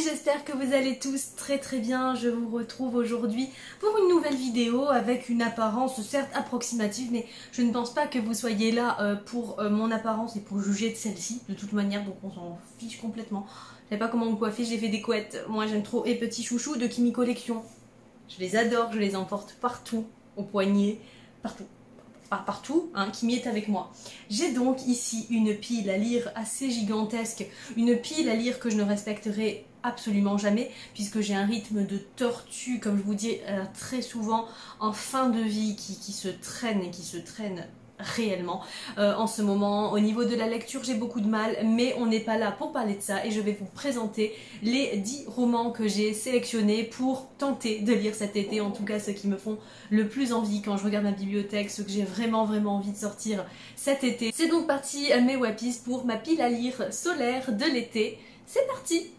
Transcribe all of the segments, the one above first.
j'espère que vous allez tous très bien. Je vous retrouve aujourd'hui pour une nouvelle vidéo avec une apparence certes approximative, mais je ne pense pas que vous soyez là pour mon apparence et pour juger de celle-ci de toute manière, donc on s'en fiche complètement. Je sais pas comment me coiffer, j'ai fait des couettes, moi j'aime trop. Et petits chouchous de Kimi Collection, je les adore, je les emporte partout, au poignet, partout. Pas partout, hein, Kimi est avec moi. J'ai donc ici une pile à lire assez gigantesque, une pile à lire que je ne respecterai absolument jamais, puisque j'ai un rythme de tortue, comme je vous dis très souvent, en fin de vie, qui se traîne et qui se traîne réellement. En ce moment, au niveau de la lecture, j'ai beaucoup de mal, mais on n'est pas là pour parler de ça et je vais vous présenter les 10 romans que j'ai sélectionnés pour tenter de lire cet été, en tout cas ceux qui me font le plus envie quand je regarde ma bibliothèque, ceux que j'ai vraiment envie de sortir cet été. C'est donc parti mes wappies pour ma pile à lire solaire de l'été. C'est parti!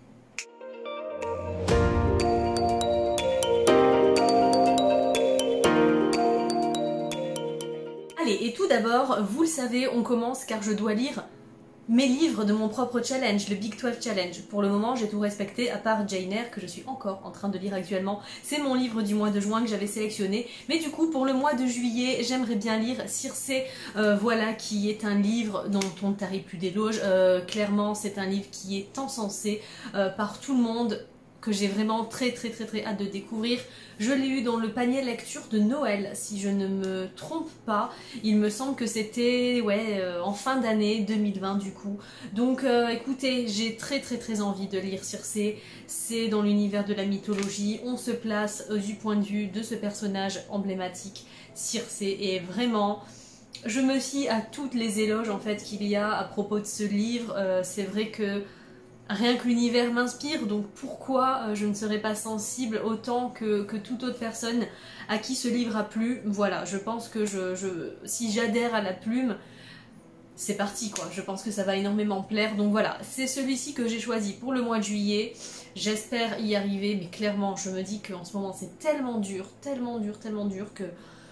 Et tout d'abord, vous le savez, on commence car je dois lire mes livres de mon propre challenge, le Big 12 Challenge. Pour le moment, j'ai tout respecté, à part Jane Eyre, que je suis encore en train de lire actuellement. C'est mon livre du mois de juin que j'avais sélectionné. Mais du coup, pour le mois de juillet, j'aimerais bien lire Circé, voilà, qui est un livre dont on ne tarit plus d'éloges. Clairement, c'est un livre qui est encensé par tout le monde, que j'ai vraiment très hâte de découvrir. Je l'ai eu dans le panier lecture de Noël, si je ne me trompe pas. Il me semble que c'était en fin d'année 2020 du coup. Donc écoutez, j'ai très envie de lire Circé. C'est dans l'univers de la mythologie. On se place du point de vue de ce personnage emblématique, Circé. Et vraiment, je me fie à toutes les éloges en fait qu'il y a à propos de ce livre. C'est vrai que rien que l'univers m'inspire, donc pourquoi je ne serais pas sensible autant que toute autre personne à qui ce livre a plu. Voilà, je pense que si j'adhère à la plume, c'est parti quoi. Je pense que ça va énormément plaire. Donc voilà, c'est celui-ci que j'ai choisi pour le mois de juillet. J'espère y arriver, mais clairement, je me dis qu'en ce moment c'est tellement dur que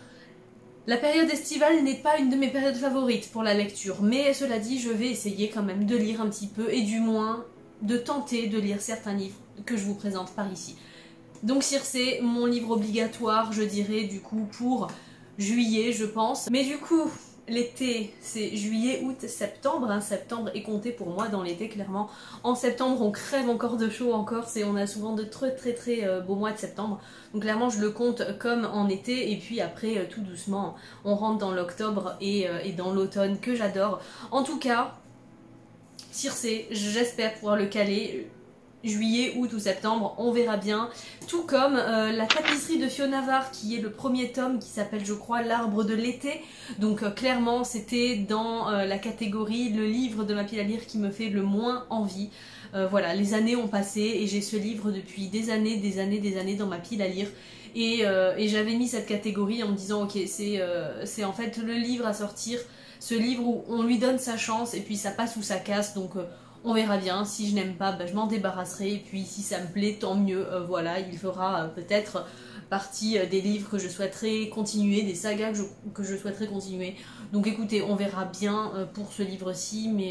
la période estivale n'est pas une de mes périodes favorites pour la lecture. Mais cela dit, je vais essayer quand même de lire un petit peu et du moins de tenter de lire certains livres que je vous présente par ici. Donc Circé, mon livre obligatoire, je dirais du coup pour juillet je pense. Mais du coup, l'été c'est juillet, août, septembre. Hein. Septembre est compté pour moi dans l'été clairement. En septembre on crève encore de chaud en Corse et on a souvent de très beaux mois de septembre. Donc clairement je le compte comme en été et puis après tout doucement on rentre dans l'octobre et dans l'automne que j'adore. En tout cas, Circé, j'espère pouvoir le caler juillet, août ou septembre, on verra bien. Tout comme la tapisserie de Fiona Var, qui est le premier tome, qui s'appelle je crois L'arbre de l'été. Donc clairement c'était dans la catégorie le livre de ma pile à lire qui me fait le moins envie. Voilà, les années ont passé et j'ai ce livre depuis des années dans ma pile à lire. Et j'avais mis cette catégorie en me disant ok, c'est en fait le livre à sortir. Ce livre où on lui donne sa chance et puis ça passe ou ça casse, donc on verra bien. Si je n'aime pas, je m'en débarrasserai et puis si ça me plaît, tant mieux. Voilà, il fera peut-être partie des livres que je souhaiterais continuer, des sagas que je souhaiterais continuer. Donc écoutez, on verra bien pour ce livre-ci, mais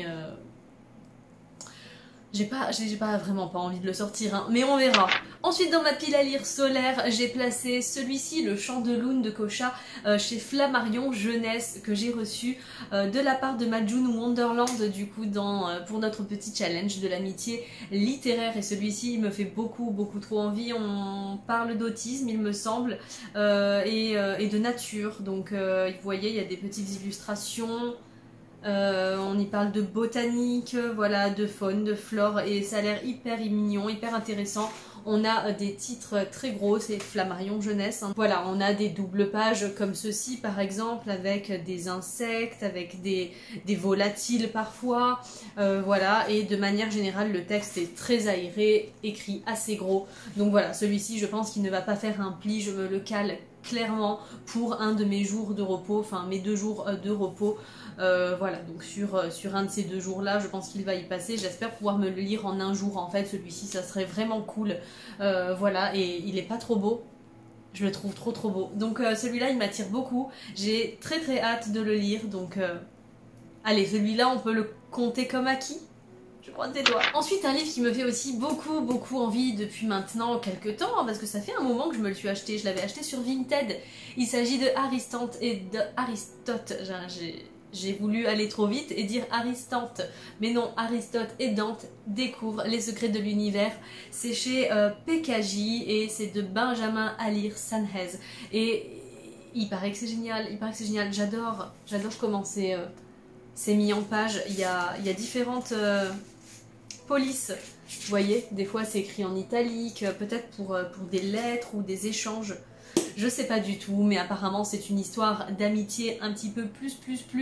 j'ai vraiment pas envie de le sortir, hein, mais on verra. Ensuite, dans ma pile à lire solaire, j'ai placé celui-ci, Le Chant de Lune de Kocha, chez Flammarion Jeunesse, que j'ai reçu de la part de Majun Wonderland, du coup, pour notre petit challenge de l'amitié littéraire. Et celui-ci, il me fait beaucoup trop envie. On parle d'autisme, il me semble, et de nature. Donc, vous voyez, il y a des petites illustrations. On y parle de botanique, voilà, de faune, de flore, et ça a l'air hyper mignon, hyper intéressant. On a des titres très gros, c'est Flammarion Jeunesse. Hein. Voilà, on a des doubles pages comme ceci par exemple, avec des insectes, avec des volatiles parfois. Voilà, et de manière générale, le texte est très aéré, écrit assez gros. Donc voilà, celui-ci, je pense qu'il ne va pas faire un pli, je me le cale clairement pour un de mes jours de repos, enfin mes 2 jours de repos. Voilà, donc sur un de ces 2 jours là je pense qu'il va y passer. J'espère pouvoir me le lire en un jour en fait, celui-ci ça serait vraiment cool. Voilà, et il est pas trop beau, je le trouve trop beau, donc celui-là il m'attire beaucoup, j'ai très hâte de le lire. Donc allez, celui-là on peut le compter comme acquis, Je croise des doigts. Ensuite, un livre qui me fait aussi beaucoup envie depuis maintenant quelques temps, hein, parce que ça fait un moment que je me le suis acheté. Je l'avais acheté sur Vinted. Il s'agit de Aristote et de Aristote. J'ai voulu aller trop vite et dire Aristote, mais non, Aristote et Dante découvrent les secrets de l'univers. C'est chez PKJ et c'est de Benjamin Alir Sanhez. Et il paraît que c'est génial, j'adore comment c'est mis en page. Il y a différentes polices, vous voyez, des fois c'est écrit en italique, peut-être pour des lettres ou des échanges. Je sais pas du tout, mais apparemment c'est une histoire d'amitié un petit peu plus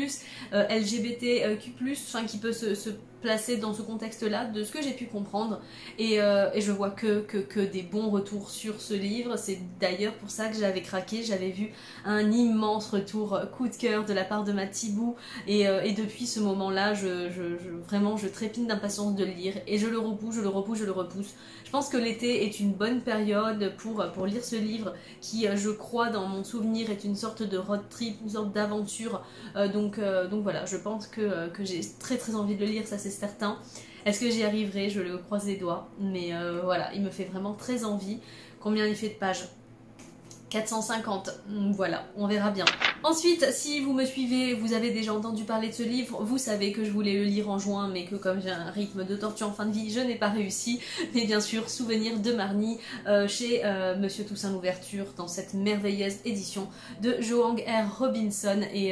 LGBTQ+, enfin qui peut se placer dans ce contexte-là, de ce que j'ai pu comprendre. Et je vois que des bons retours sur ce livre. C'est d'ailleurs pour ça que j'avais craqué. J'avais vu un immense retour coup de cœur de la part de ma Thibou. Et depuis ce moment-là, vraiment, je trépine d'impatience de le lire. Et je le repousse. Je pense que l'été est une bonne période pour lire ce livre qui, je crois, dans mon souvenir, est une sorte de road trip, une sorte d'aventure. Donc voilà, je pense que j'ai très envie de le lire, ça c'est certain. Est-ce que j'y arriverai? Je le croise les doigts. Mais voilà, il me fait vraiment très envie. Combien il fait de pages? 450, voilà, on verra bien. Ensuite, si vous me suivez, vous avez déjà entendu parler de ce livre, vous savez que je voulais le lire en juin, mais que comme j'ai un rythme de tortue en fin de vie, je n'ai pas réussi. Mais bien sûr, Souvenir de Marnie, chez Monsieur Toussaint Louverture, dans cette merveilleuse édition de Joang R. Robinson. Et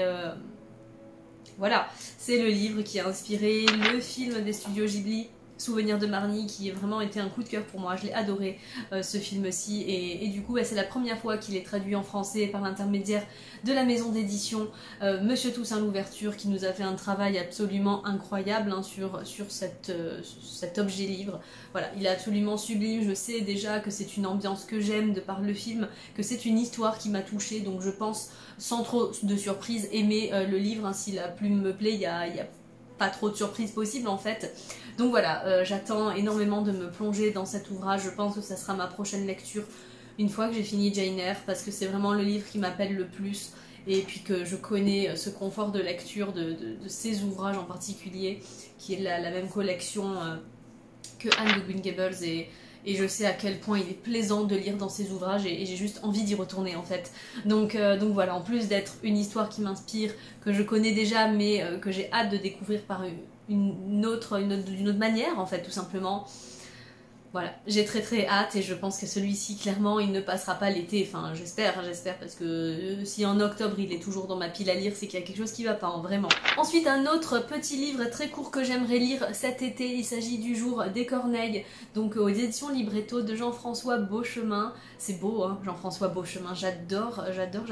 voilà, c'est le livre qui a inspiré le film des studios Ghibli, Souvenir de Marnie, qui a vraiment été un coup de cœur pour moi. Je l'ai adoré, ce film-ci, et du coup c'est la première fois qu'il est traduit en français par l'intermédiaire de la maison d'édition Monsieur Toussaint Louverture, qui nous a fait un travail absolument incroyable hein, sur cet objet livre. Voilà, il est absolument sublime. Je sais déjà que c'est une ambiance que j'aime de par le film, que c'est une histoire qui m'a touchée, donc je pense sans trop de surprise aimer le livre. Hein, si la plume me plaît, il y a pas trop de surprises possibles en fait. Donc voilà, j'attends énormément de me plonger dans cet ouvrage. Je pense que ça sera ma prochaine lecture une fois que j'ai fini Jane Eyre, parce que c'est vraiment le livre qui m'appelle le plus, et puis que je connais ce confort de lecture de ces ouvrages en particulier, qui est la même collection que Anne de Green Gables, et je sais à quel point il est plaisant de lire dans ces ouvrages, et j'ai juste envie d'y retourner en fait. Donc voilà, en plus d'être une histoire qui m'inspire, que je connais déjà, mais que j'ai hâte de découvrir par d'une autre manière en fait, tout simplement. Voilà, j'ai très hâte, et je pense que celui-ci, clairement, il ne passera pas l'été. Enfin, j'espère, parce que si en octobre il est toujours dans ma pile à lire, c'est qu'il y a quelque chose qui va pas, hein, vraiment. Ensuite, un autre petit livre très court que j'aimerais lire cet été, il s'agit du Jour des Corneilles, donc aux éditions Libretto de Jean-François Beauchemin. C'est beau, hein, Jean-François Beauchemin, j'adore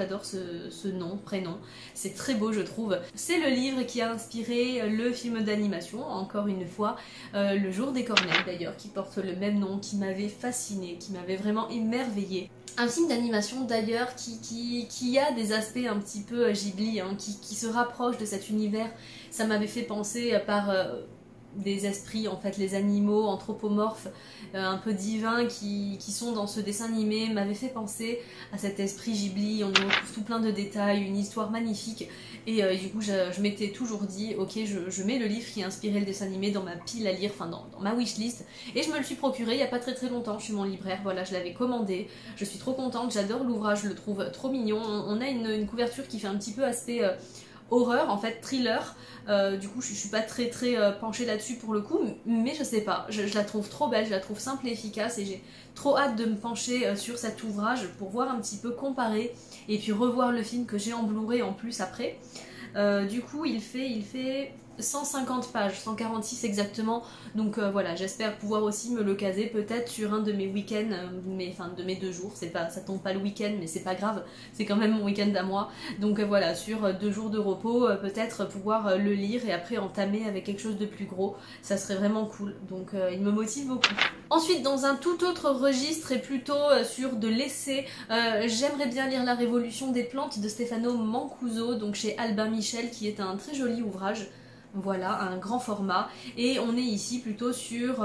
ce nom, prénom. C'est très beau, je trouve. C'est le livre qui a inspiré le film d'animation, encore une fois, Le Jour des Corneilles d'ailleurs, qui porte le même nom, qui m'avait fasciné, qui m'avait vraiment émerveillée. Un film d'animation d'ailleurs qui a des aspects un petit peu Ghibli, hein, qui se rapproche de cet univers. Ça m'avait fait penser par des esprits, en fait, les animaux anthropomorphes, un peu divins qui sont dans ce dessin animé, m'avait fait penser à cet esprit Ghibli. On y retrouve tout plein de détails, une histoire magnifique, et du coup je m'étais toujours dit ok, je mets le livre qui a inspiré le dessin animé dans ma pile à lire, enfin dans ma wishlist, et je me le suis procuré il n'y a pas très longtemps chez mon libraire. Voilà, je l'avais commandé, je suis trop contente, j'adore l'ouvrage, je le trouve trop mignon. On a une couverture qui fait un petit peu aspect horreur, en fait, thriller. Du coup je suis pas très penchée là-dessus pour le coup, mais je sais pas, je la trouve trop belle, je la trouve simple et efficace, et j'ai trop hâte de me pencher sur cet ouvrage pour voir un petit peu, comparer, et puis revoir le film que j'ai en Blu-ray en plus après. Du coup il fait 150 pages, 146 exactement, donc voilà, j'espère pouvoir aussi me le caser peut-être sur un de mes week-ends, de mes 2 jours, ça tombe pas le week-end, mais c'est pas grave, c'est quand même mon week-end à moi, donc voilà, sur 2 jours de repos, peut-être pouvoir le lire et après entamer avec quelque chose de plus gros, ça serait vraiment cool, donc il me motive beaucoup. Ensuite, dans un tout autre registre et plutôt sur de l'essai, j'aimerais bien lire La Révolution des plantes de Stefano Mancuso, donc chez Albin Michel, qui est un très joli ouvrage. Voilà, un grand format, et on est ici plutôt sur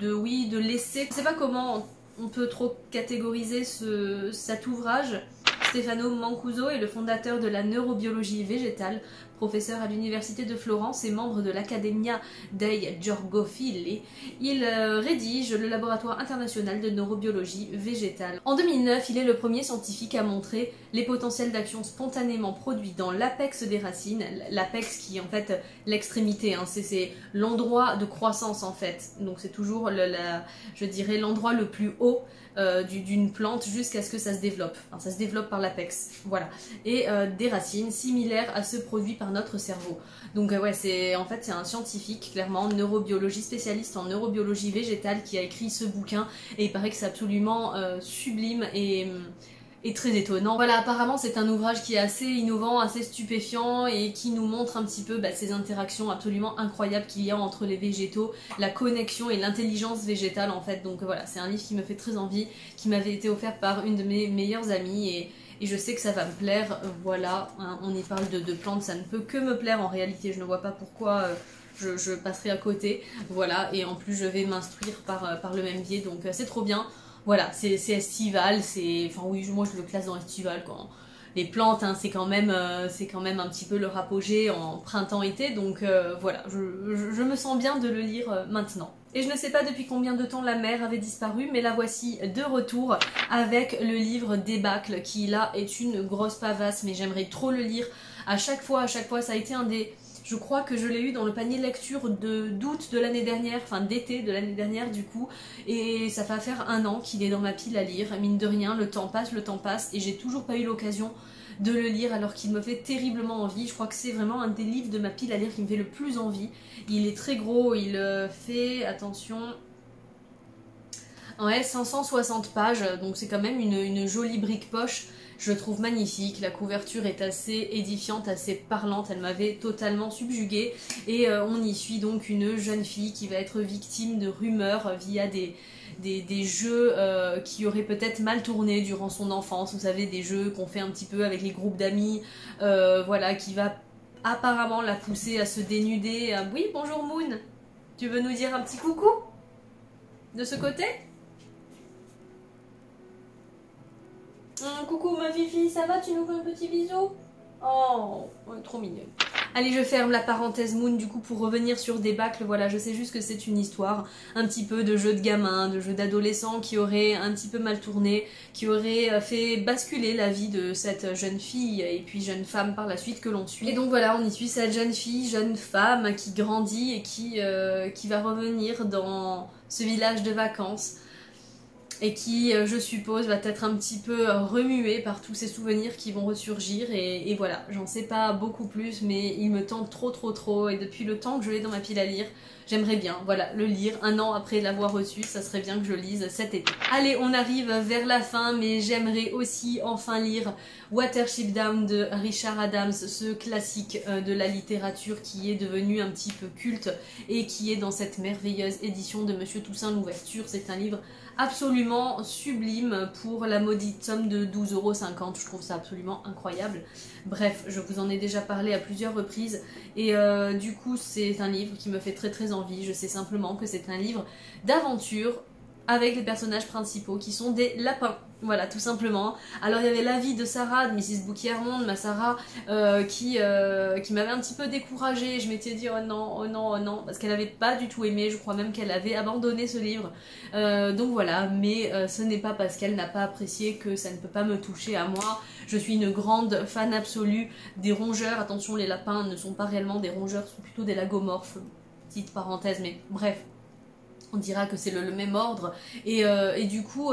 de l'essai. Je ne sais pas comment on peut trop catégoriser cet ouvrage. Stefano Mancuso est le fondateur de la neurobiologie végétale, professeur à l'université de Florence et membre de l'Accademia dei Georgofili. Il rédige le laboratoire international de neurobiologie végétale. En 2009, il est le premier scientifique à montrer les potentiels d'action spontanément produits dans l'apex des racines. L'apex qui est en fait l'extrémité, hein, c'est l'endroit de croissance en fait. Donc c'est toujours, je dirais, l'endroit le plus haut d'une plante jusqu'à ce que ça se développe. Enfin, ça se développe par l'apex, voilà. Et des racines similaires à ceux produits par notre cerveau. Donc ouais, c'est un scientifique, clairement, neurobiologie, spécialiste en neurobiologie végétale qui a écrit ce bouquin et il paraît que c'est absolument sublime et très étonnant. Voilà, apparemment c'est un ouvrage qui est assez innovant, assez stupéfiant et qui nous montre un petit peu ces interactions absolument incroyables qu'il y a entre les végétaux, la connexion et l'intelligence végétale en fait. Donc voilà, c'est un livre qui me fait très envie, qui m'avait été offert par une de mes meilleures amies et je sais que ça va me plaire. Voilà, hein, on y parle de plantes, ça ne peut que me plaire en réalité, je ne vois pas pourquoi je passerai à côté. Voilà, et en plus je vais m'instruire par le même biais, donc c'est trop bien. Voilà, c'est estival, enfin oui, moi je le classe dans estival quand les plantes, hein, c'est quand même un petit peu leur apogée en printemps-été, donc voilà, je me sens bien de le lire maintenant. Et je ne sais pas depuis combien de temps la mer avait disparu, mais la voici de retour avec le livre Débâcle, qui là est une grosse pavasse, mais j'aimerais trop le lire. À chaque fois, ça a été un des... Je crois que je l'ai eu dans le panier de lecture d'août de l'année dernière, enfin d'été de l'année dernière du coup, et ça va faire 1 an qu'il est dans ma pile à lire. Mine de rien, le temps passe, et j'ai toujours pas eu l'occasion de le lire alors qu'il me fait terriblement envie. Je crois que c'est vraiment un des livres de ma pile à lire qui me fait le plus envie. Il est très gros, il fait, attention, ouais, 560 pages, donc c'est quand même une jolie brique poche. Je le trouve magnifique, la couverture est assez édifiante, assez parlante, elle m'avait totalement subjuguée. Et on y suit donc une jeune fille qui va être victime de rumeurs via des jeux qui auraient peut-être mal tourné durant son enfance. Vous savez, des jeux qu'on fait un petit peu avec les groupes d'amis, voilà, qui va apparemment la pousser à se dénuder. Oui, bonjour Moon, tu veux nous dire un petit coucou de ce côté? Coucou ma Fifi, ça va? Tu nous fais un petit bisou? Oh, trop mignon. Allez, je ferme la parenthèse Moon du coup pour revenir sur Débâcle. Voilà, je sais juste que c'est une histoire un petit peu de jeu de gamin, de jeu d'adolescent qui aurait un petit peu mal tourné, qui aurait fait basculer la vie de cette jeune fille et puis jeune femme par la suite que l'on suit. Et donc voilà, on y suit cette jeune fille, jeune femme qui grandit et qui va revenir dans ce village de vacances. Et qui, je suppose, va être un petit peu remué par tous ces souvenirs qui vont ressurgir. Et voilà, j'en sais pas beaucoup plus, mais il me tente trop. Et depuis le temps que je l'ai dans ma pile à lire, j'aimerais bien, voilà, le lire 1 an après l'avoir reçu. Ça serait bien que je lise cet été. Allez, on arrive vers la fin, mais j'aimerais aussi enfin lire Watership Down de Richard Adams, ce classique de la littérature qui est devenu un petit peu culte et qui est dans cette merveilleuse édition de Monsieur Toussaint Louverture. C'est un livre absolument sublime pour la maudite somme de 12,50 €. Je trouve ça absolument incroyable. Bref, je vous en ai déjà parlé à plusieurs reprises et du coup c'est un livre qui me fait très envie. Je sais simplement que c'est un livre d'aventure avec les personnages principaux qui sont des lapins. Voilà, tout simplement. Alors il y avait la vie de Sarah, de Mrs. Bouquet-Armand, ma Sarah, qui m'avait un petit peu découragée. Je m'étais dit oh non, parce qu'elle n'avait pas du tout aimé, je crois même qu'elle avait abandonné ce livre. Donc voilà, mais ce n'est pas parce qu'elle n'a pas apprécié que ça ne peut pas me toucher à moi. Je suis une grande fan absolue des rongeurs. Attention, les lapins ne sont pas réellement des rongeurs, ce sont plutôt des lagomorphes. Petite parenthèse, mais bref. On dira que c'est le même ordre. Et du coup...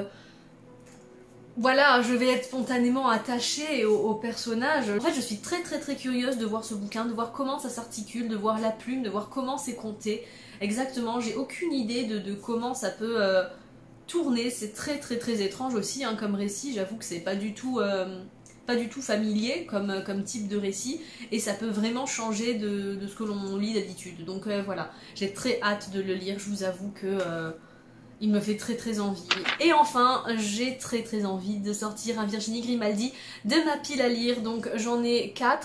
voilà, je vais être spontanément attachée au personnage. En fait, je suis très curieuse de voir ce bouquin, de voir comment ça s'articule, de voir la plume, de voir comment c'est compté. Exactement, j'ai aucune idée de comment ça peut tourner. C'est très étrange aussi hein, comme récit. J'avoue que c'est pas du tout familier comme type de récit. Et ça peut vraiment changer de ce que l'on lit d'habitude. Donc voilà, j'ai très hâte de le lire. Je vous avoue que... il me fait très envie. Et enfin, j'ai très envie de sortir un Virginie Grimaldi de ma pile à lire. Donc j'en ai 4.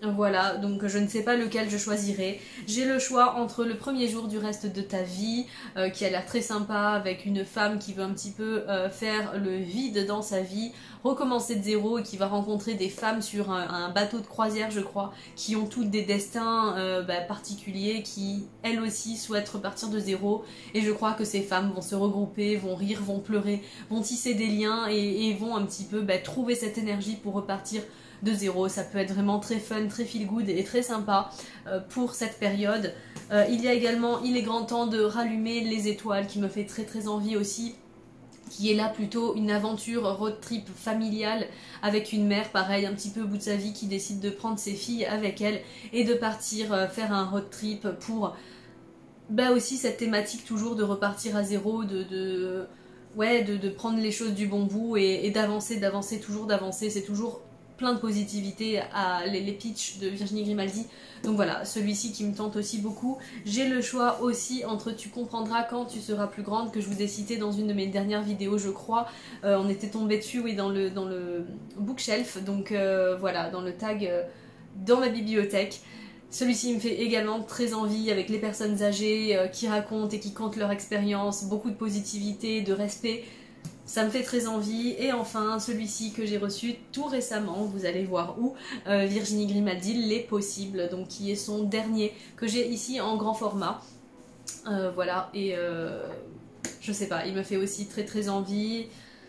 Voilà, donc je ne sais pas lequel je choisirai. J'ai le choix entre le premier jour du reste de ta vie, qui a l'air très sympa, avec une femme qui veut un petit peu faire le vide dans sa vie, recommencer de zéro et qui va rencontrer des femmes sur un bateau de croisière, je crois, qui ont toutes des destins particuliers, qui elles aussi souhaitent repartir de zéro. Et je crois que ces femmes vont se regrouper, vont rire, vont pleurer, vont tisser des liens et vont un petit peu trouver cette énergie pour repartir de zéro. Ça peut être vraiment très fun, très feel good et très sympa pour cette période. Il y a également Il est grand temps de rallumer les étoiles qui me fait très très envie aussi, qui est là plutôt une aventure road trip familiale avec une mère pareil un petit peu au bout de sa vie qui décide de prendre ses filles avec elle et de partir faire un road trip pour aussi cette thématique toujours de repartir à zéro, de prendre les choses du bon bout et d'avancer, toujours d'avancer. C'est toujours plein de positivité à les pitchs de Virginie Grimaldi. Donc voilà, celui-ci qui me tente aussi beaucoup. J'ai le choix aussi entre Tu comprendras quand tu seras plus grande, que je vous ai cité dans une de mes dernières vidéos, je crois. On était tombé dessus, oui, dans le bookshelf. Donc voilà, dans le tag dans ma bibliothèque. Celui-ci me fait également très envie, avec les personnes âgées qui racontent et qui comptent leur expérience, beaucoup de positivité, de respect. Ça me fait très envie. Et enfin, celui-ci que j'ai reçu tout récemment, vous allez voir où, Virginie Grimaldi, Les Possibles, donc qui est son dernier, que j'ai ici en grand format. Voilà, et je sais pas, il me fait aussi très très envie.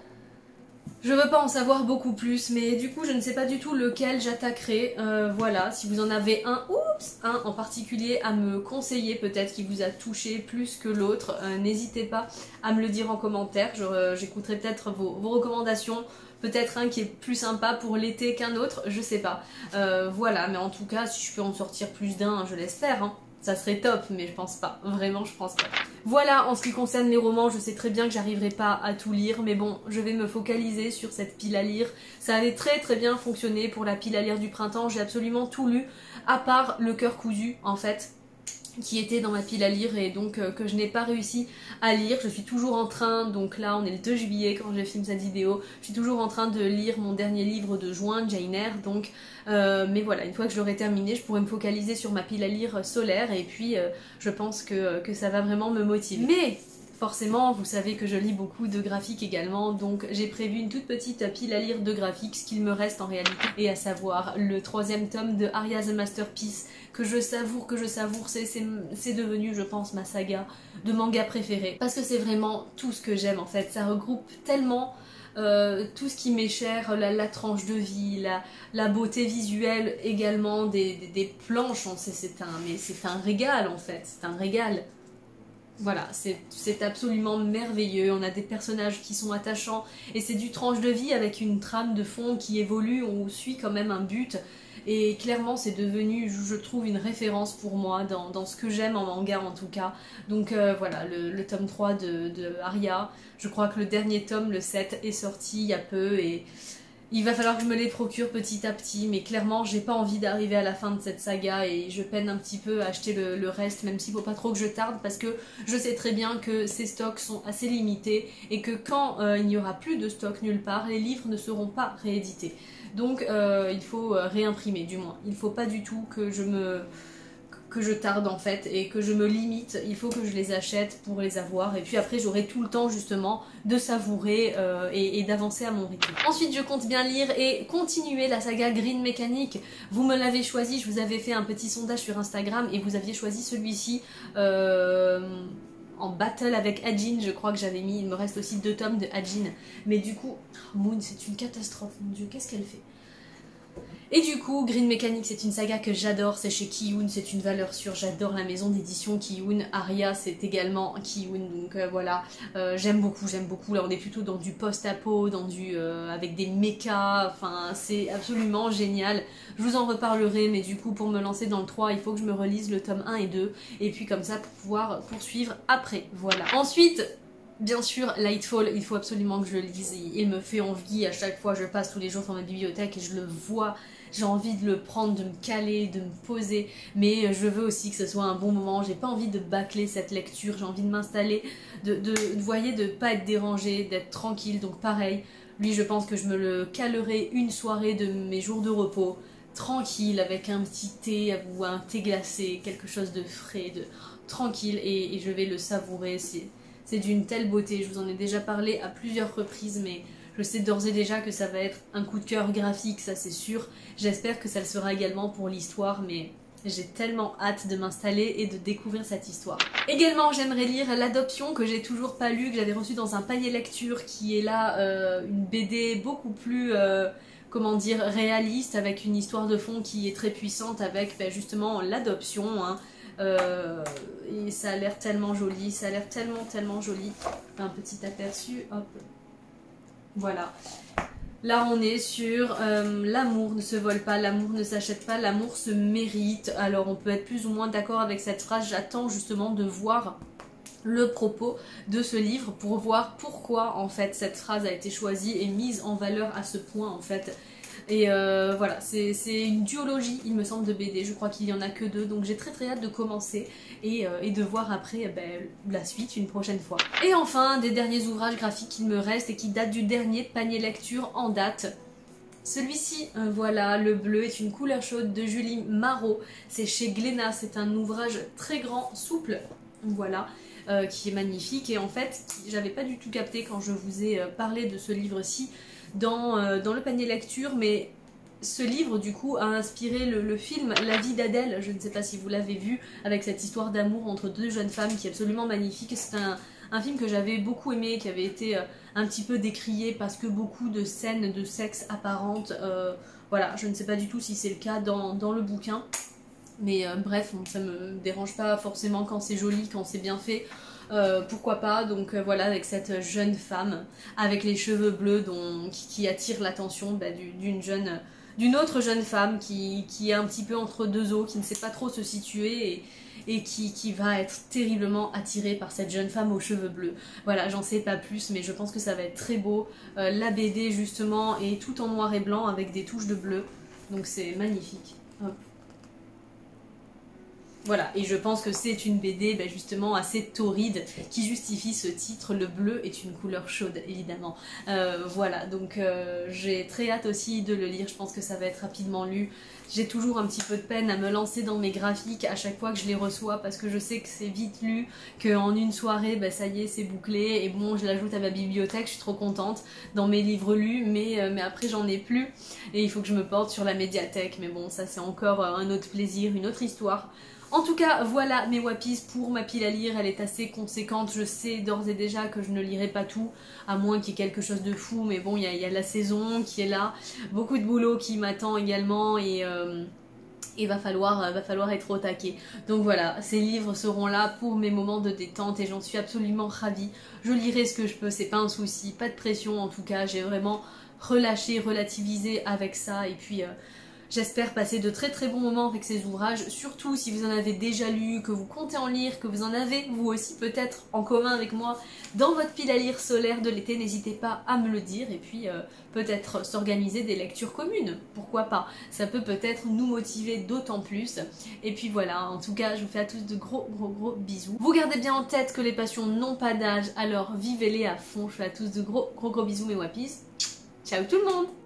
Je veux pas en savoir beaucoup plus, mais du coup je ne sais pas du tout lequel j'attaquerai. Voilà, si vous en avez un en particulier à me conseiller, peut-être qui vous a touché plus que l'autre, n'hésitez pas à me le dire en commentaire. J'écouterai peut-être vos recommandations, peut-être un qui est plus sympa pour l'été qu'un autre, je sais pas. Voilà, mais en tout cas, si je peux en sortir plus d'un, je l'espère, hein. Ça serait top, mais je pense pas. Vraiment, je pense pas. Voilà, en ce qui concerne les romans, je sais très bien que j'arriverai pas à tout lire, mais bon, je vais me focaliser sur cette pile à lire. Ça avait très très bien fonctionné pour la pile à lire du printemps, j'ai absolument tout lu, à part Le cœur cousu, en fait, qui était dans ma pile à lire et donc que je n'ai pas réussi à lire. Je suis toujours en train, donc là on est le 2 juillet quand je filme cette vidéo, je suis toujours en train de lire mon dernier livre de juin, Jane Eyre, donc mais voilà, une fois que je l'aurai terminé, je pourrai me focaliser sur ma pile à lire solaire et puis je pense que ça va vraiment me motiver. Mais forcément, vous savez que je lis beaucoup de graphiques également, donc j'ai prévu une toute petite pile à lire de graphiques, ce qu'il me reste en réalité, et à savoir le 3e tome de Aria the Masterpiece, que je savoure, c'est devenu, je pense, ma saga de manga préférée, parce que c'est vraiment tout ce que j'aime en fait, ça regroupe tellement tout ce qui m'est cher, la tranche de vie, la beauté visuelle également, des planches, c'est un régal en fait, c'est un régal. Voilà, c'est absolument merveilleux, on a des personnages qui sont attachants et c'est du tranche de vie avec une trame de fond qui évolue, on suit quand même un but et clairement c'est devenu, je trouve, une référence pour moi dans ce que j'aime en manga en tout cas. Donc voilà, le tome 3 de Aria, je crois que le dernier tome, le 7, est sorti il y a peu et il va falloir que je me les procure petit à petit, mais clairement j'ai pas envie d'arriver à la fin de cette saga et je peine un petit peu à acheter le reste, même s'il faut pas trop que je tarde parce que je sais très bien que ces stocks sont assez limités et que quand il n'y aura plus de stock nulle part, les livres ne seront pas réédités. Donc il faut réimprimer, du moins. Il faut pas du tout que je tarde en fait et que je me limite, il faut que je les achète pour les avoir et puis après j'aurai tout le temps justement de savourer et d'avancer à mon rythme. Ensuite je compte bien lire et continuer la saga Green Mechanic. Vous me l'avez choisi, je vous avais fait un petit sondage sur Instagram et vous aviez choisi celui-ci en battle avec Ajin, je crois que j'avais mis, il me reste aussi 2 tomes de Ajin, mais du coup, Moon c'est une catastrophe, mon dieu, qu'est-ce qu'elle fait? Et du coup, Green Mechanic, c'est une saga que j'adore, c'est chez Kiyun, c'est une valeur sûre, j'adore la maison d'édition Kiyun. Aria, c'est également Kiyun, donc voilà, j'aime beaucoup, là on est plutôt dans du post-apo, dans du avec des mechas, enfin c'est absolument génial. Je vous en reparlerai, mais du coup pour me lancer dans le 3, il faut que je me relise le tome 1 et 2, et puis comme ça pour pouvoir poursuivre après, voilà. Ensuite, bien sûr, Lightfall, il faut absolument que je le lise, il me fait envie, à chaque fois je passe tous les jours dans ma bibliothèque et je le vois, j'ai envie de le prendre, de me caler, de me poser, mais je veux aussi que ce soit un bon moment, j'ai pas envie de bâcler cette lecture, j'ai envie de m'installer, vous voyez, de pas être dérangée, d'être tranquille, donc pareil, lui je pense que je me le calerai une soirée de mes jours de repos, tranquille avec un petit thé ou un thé glacé, quelque chose de frais, de tranquille et je vais le savourer. C'est d'une telle beauté, je vous en ai déjà parlé à plusieurs reprises mais je sais d'ores et déjà que ça va être un coup de cœur graphique, ça c'est sûr. J'espère que ça le sera également pour l'histoire mais j'ai tellement hâte de m'installer et de découvrir cette histoire. Également, j'aimerais lire L'Adoption, que j'ai toujours pas lu, que j'avais reçu dans un panier lecture, qui est là une BD beaucoup plus, comment dire, réaliste, avec une histoire de fond qui est très puissante, avec justement l'adoption. Hein. Et ça a l'air tellement joli, ça a l'air tellement joli. Un petit aperçu, hop. Voilà. Là on est sur l'amour ne se vole pas, l'amour ne s'achète pas, l'amour se mérite. Alors on peut être plus ou moins d'accord avec cette phrase, j'attends justement de voir le propos de ce livre pour voir pourquoi en fait cette phrase a été choisie et mise en valeur à ce point en fait. Et voilà, c'est une duologie il me semble de BD, je crois qu'il y en a que 2, donc j'ai très hâte de commencer et de voir après la suite une prochaine fois. Et enfin, des derniers ouvrages graphiques qu'il me reste et qui datent du dernier panier lecture en date. Celui-ci, voilà, Le Bleu est une couleur chaude de Julie Marot, c'est chez Glénat, c'est un ouvrage très grand, souple, voilà. Qui est magnifique et en fait j'avais pas du tout capté quand je vous ai parlé de ce livre-ci dans le panier lecture, mais ce livre du coup a inspiré le film La vie d'Adèle, je ne sais pas si vous l'avez vu, avec cette histoire d'amour entre 2 jeunes femmes qui est absolument magnifique. C'est un film que j'avais beaucoup aimé, qui avait été un petit peu décrié parce que beaucoup de scènes de sexe apparentes, voilà, je ne sais pas du tout si c'est le cas dans le bouquin. Mais bref, ça me dérange pas forcément quand c'est joli, quand c'est bien fait, pourquoi pas. Donc voilà, avec cette jeune femme avec les cheveux bleus qui attire l'attention d'une autre jeune femme qui est un petit peu entre 2 eaux, qui ne sait pas trop se situer et qui va être terriblement attirée par cette jeune femme aux cheveux bleus. Voilà, j'en sais pas plus, mais je pense que ça va être très beau. La BD justement est tout en noir et blanc avec des touches de bleu, donc c'est magnifique. Hop. Voilà, et je pense que c'est une BD justement assez torride qui justifie ce titre. Le bleu est une couleur chaude, évidemment. Voilà, donc j'ai très hâte aussi de le lire, je pense que ça va être rapidement lu. J'ai toujours un petit peu de peine à me lancer dans mes graphiques à chaque fois que je les reçois parce que je sais que c'est vite lu, qu'en une soirée, ça y est, c'est bouclé. Et bon, je l'ajoute à ma bibliothèque, je suis trop contente dans mes livres lus, mais après j'en ai plus. Et il faut que je me porte sur la médiathèque, mais bon, ça c'est encore un autre plaisir, une autre histoire. En tout cas, voilà mes Wappies pour ma pile à lire, elle est assez conséquente, je sais d'ores et déjà que je ne lirai pas tout, à moins qu'il y ait quelque chose de fou, mais bon, il y a la saison qui est là, beaucoup de boulot qui m'attend également et va falloir être au taquet. Donc voilà, ces livres seront là pour mes moments de détente et j'en suis absolument ravie. Je lirai ce que je peux, c'est pas un souci, pas de pression en tout cas, j'ai vraiment relâché, relativisé avec ça et puis... J'espère passer de très bons moments avec ces ouvrages, surtout si vous en avez déjà lu, que vous comptez en lire, que vous en avez vous aussi peut-être en commun avec moi dans votre pile à lire solaire de l'été, n'hésitez pas à me le dire et puis peut-être s'organiser des lectures communes, pourquoi pas, ça peut peut-être nous motiver d'autant plus. Et puis voilà, en tout cas je vous fais à tous de gros bisous. Vous gardez bien en tête que les passions n'ont pas d'âge, alors vivez-les à fond. Je fais à tous de gros bisous mes Wappies. Ciao tout le monde!